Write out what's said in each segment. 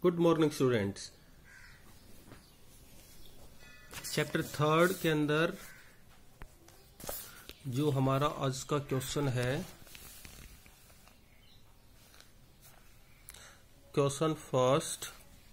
Good morning students. Chapter 3 के अंदर जो हमारा आज का क्वेश्चन है, question first,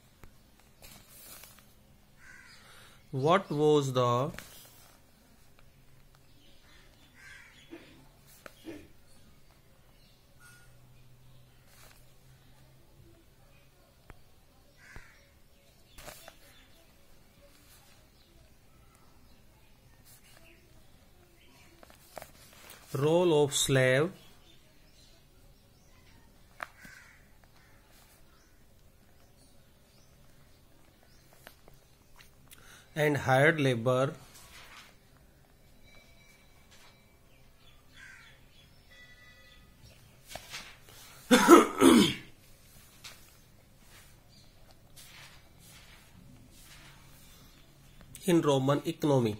what was the role of slave and hired labor in Roman economy?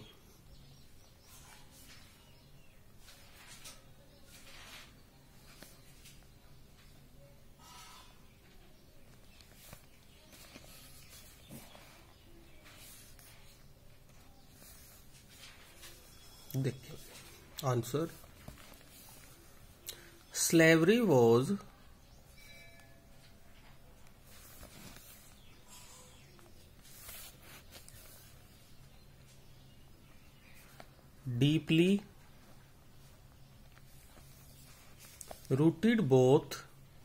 देखिए answer, slavery was deeply rooted both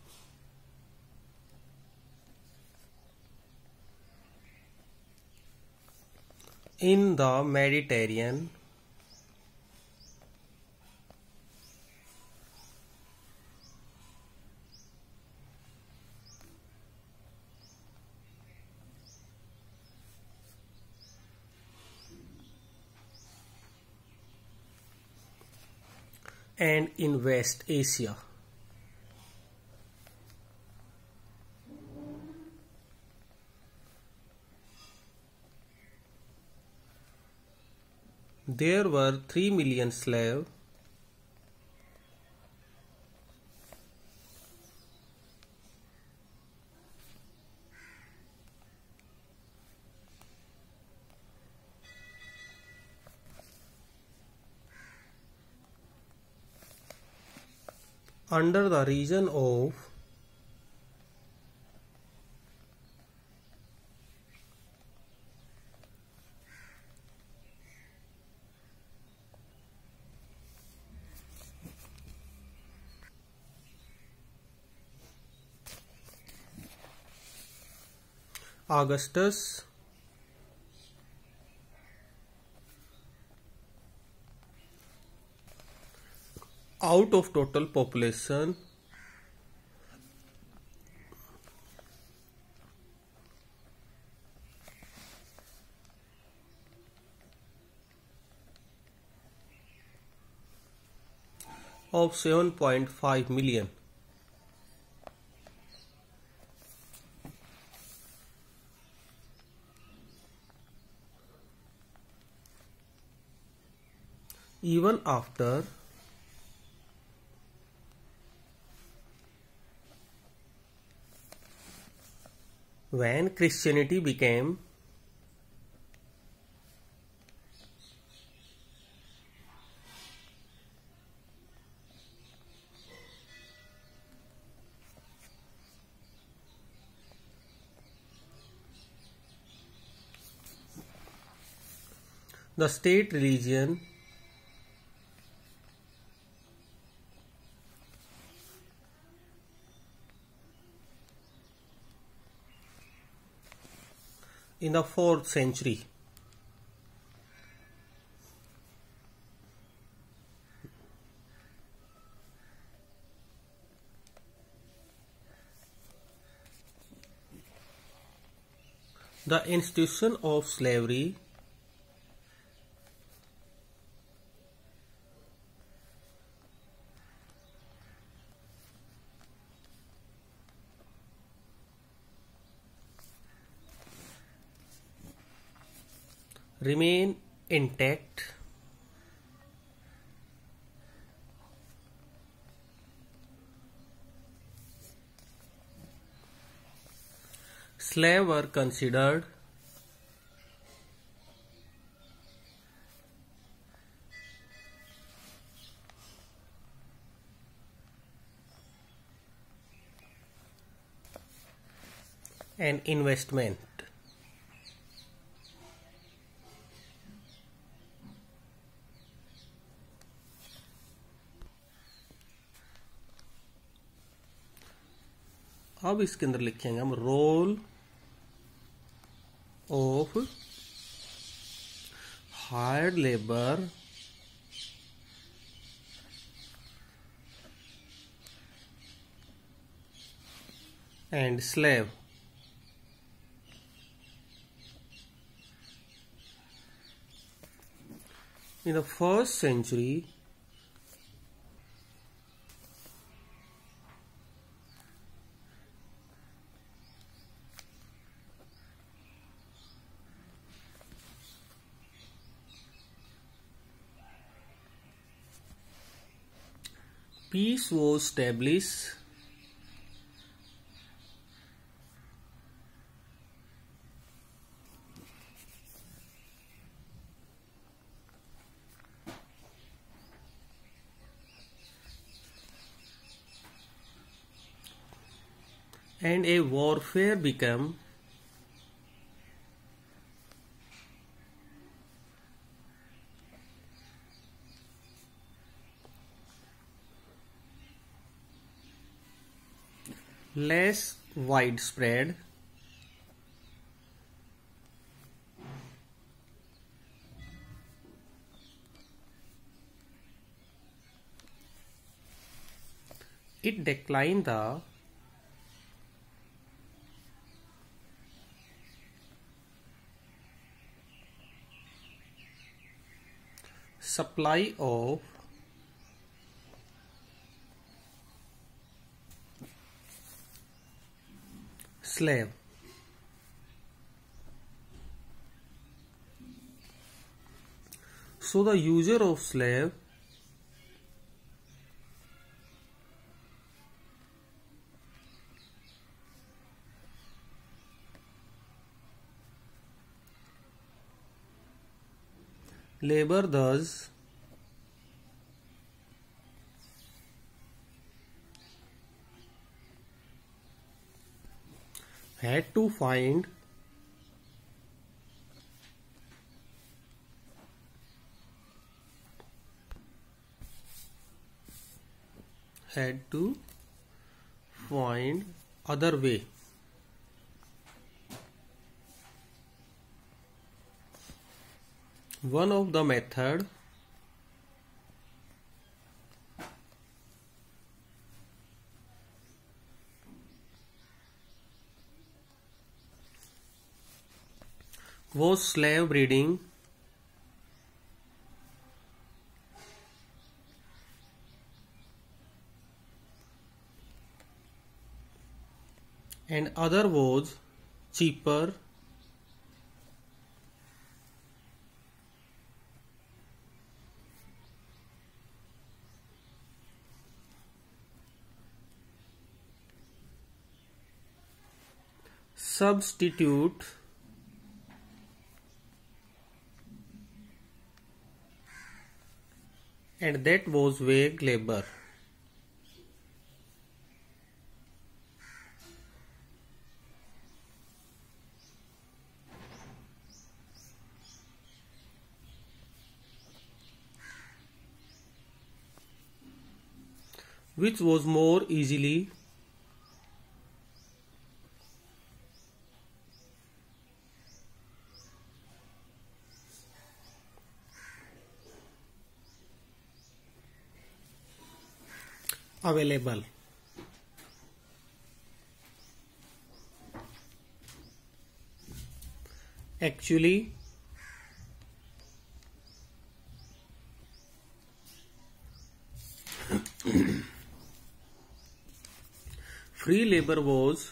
in the Mediterranean and in West Asia. There were 3 million slaves under the region of Augustus out of total population of 7.5 million. Even after when Christianity became the state religion, in the 4th century. The institution of slavery remain intact Slaves were considered an investment. अब इसके अंदर लिखेंगे हम role of hired labour and slave. In the first century, peace was established and a warfare became less widespread. It declined the supply of slave. So the user of slave labor thus had to find other way. One of the method was slave breeding, and other was cheaper substitute and that was wage labor. Which was more easily available. Actually, free labor was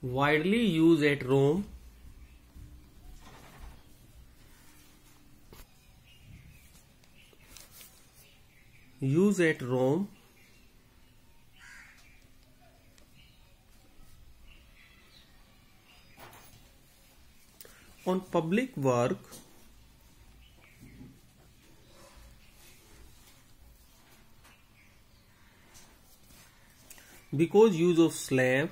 widely used at Rome, used at Rome, on public work, because use of slave,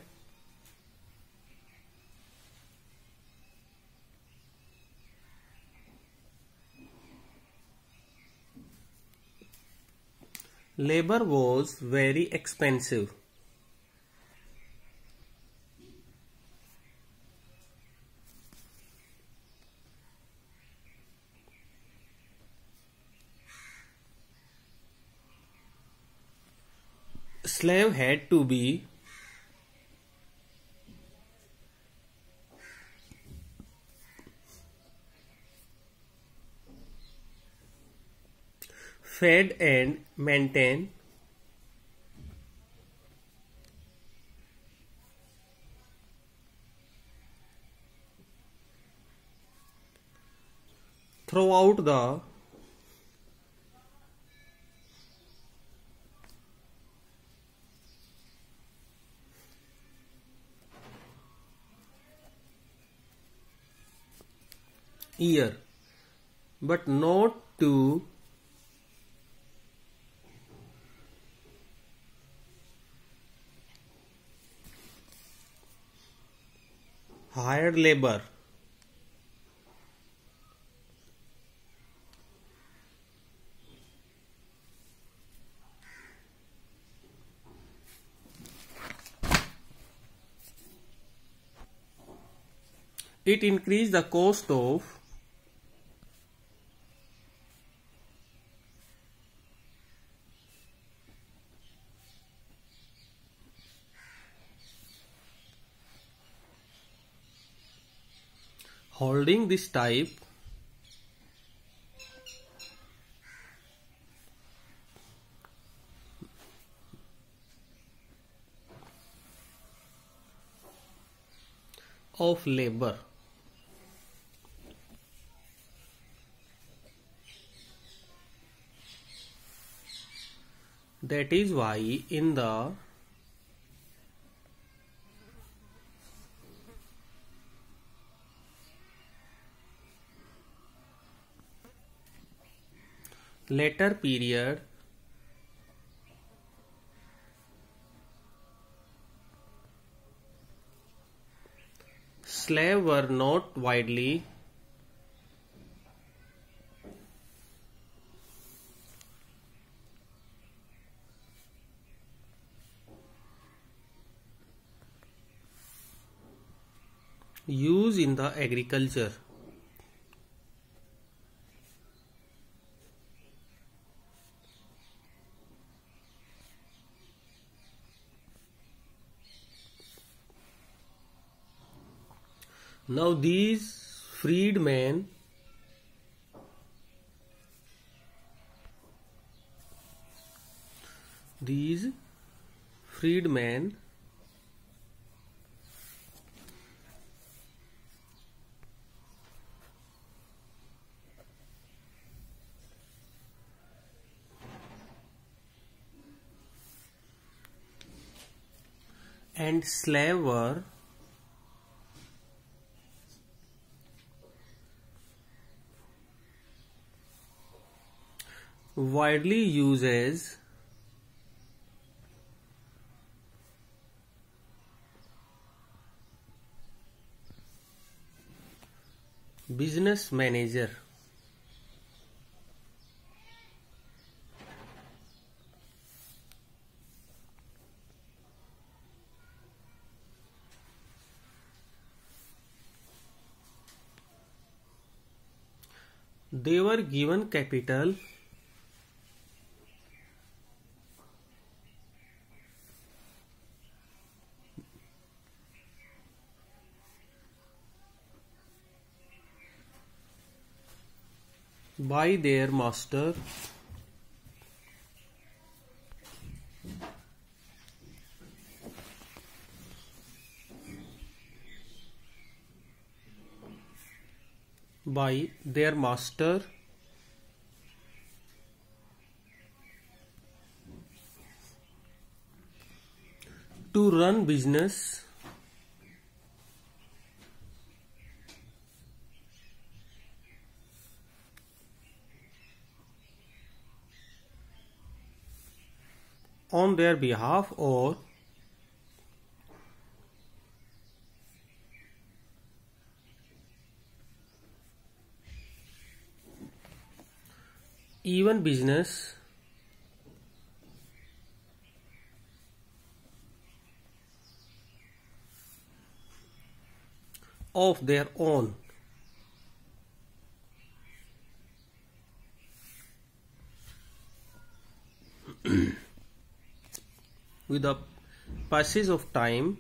labor was very expensive. Slave had to be fed and maintained throughout the year, but not to hired labor. It increased the cost of holding this type of labor. That is why in the later period slaves were not widely used in the agriculture. Now these freedmen and slaves were widely used as business manager. They were given capital by their master by their master to run business on their behalf, or even business of their own. With the passage of time,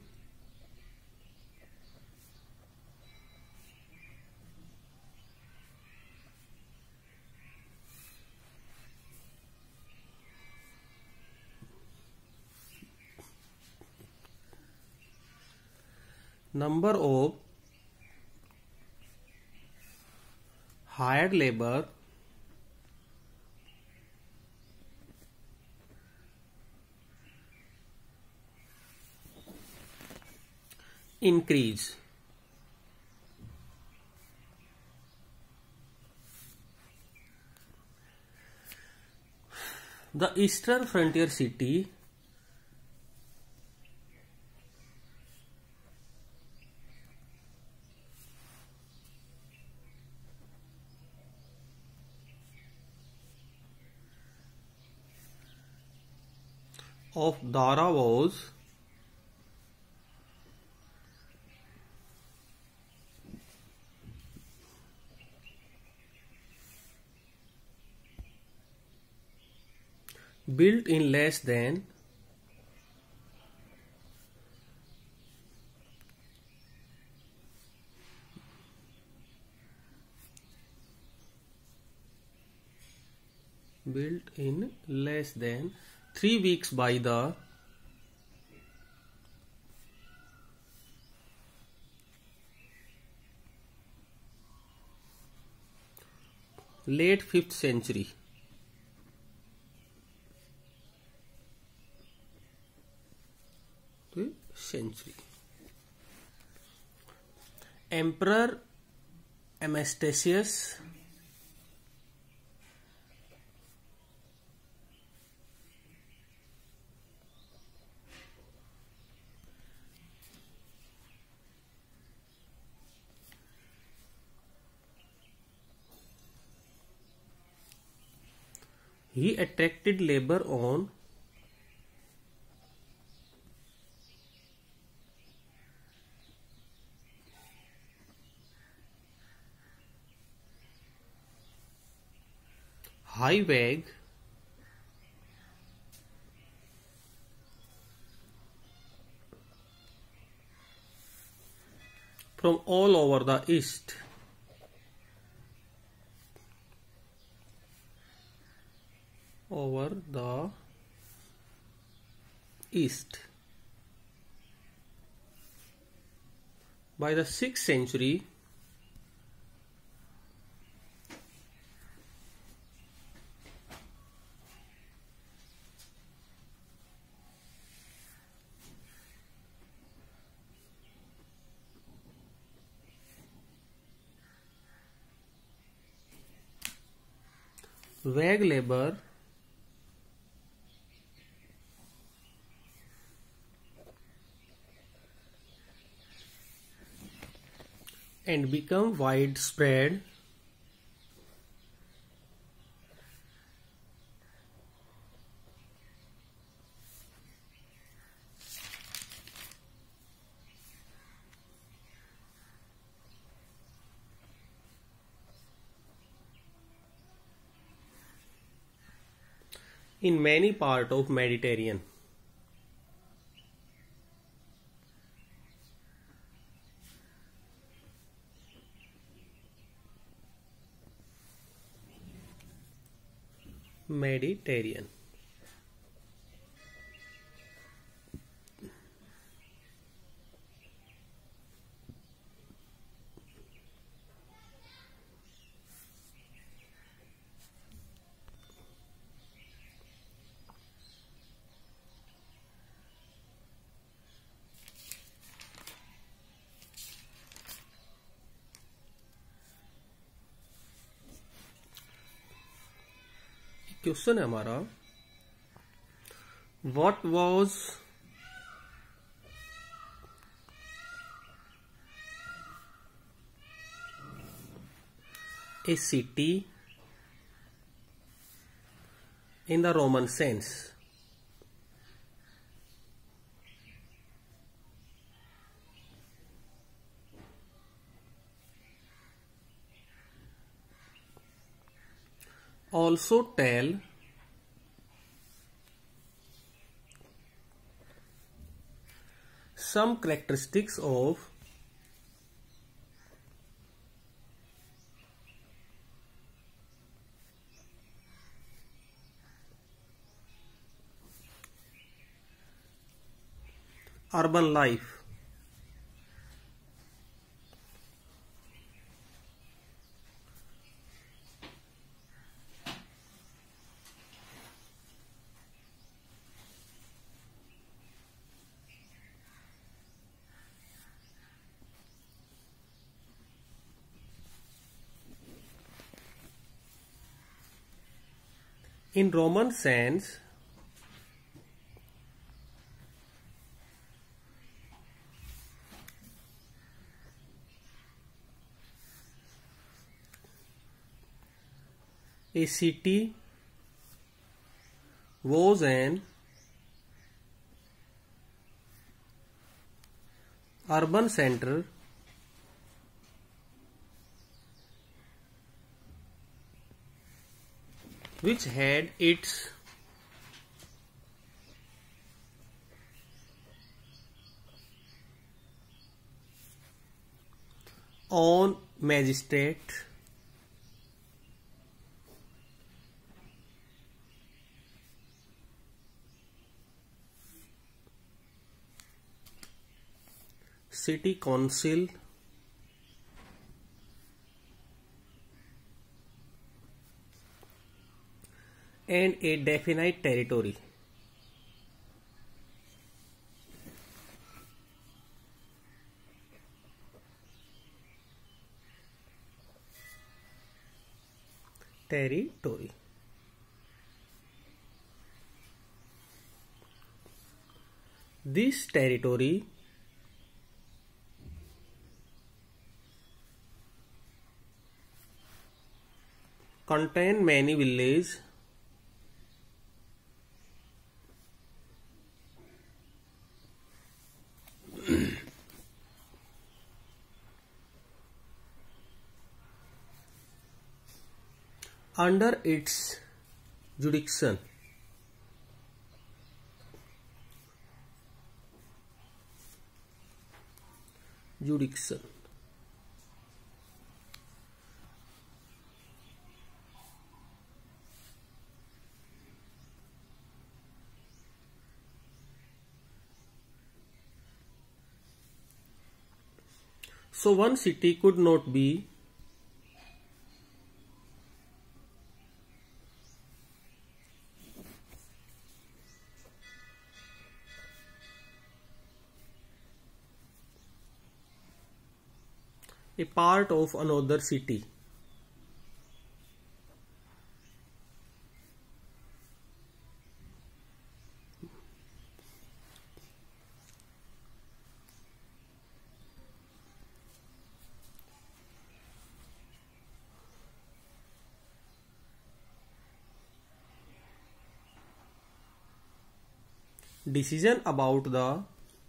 number of hired labor increase. The eastern frontier city of Dara was built in less than built in less than 3 weeks by the late 5th century. Emperor Anastasius he attracted labor on high wage from all over the east. By the 6th century, wage labor and become widespread in many parts of Mediterranean. Question है हमारा, what was a city in the Roman sense? Also tell some characteristics of urban life. In Roman sense, a city was an urban center which had its own magistrate, city council, and a definite territory. This territory contained many villages under its jurisdiction. So one city could not be a part of another city. Decision about the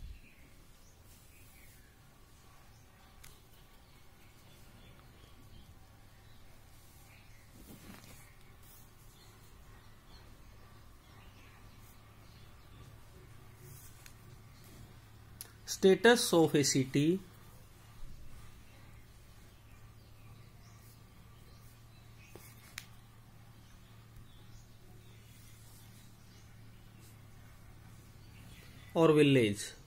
status of a city or village.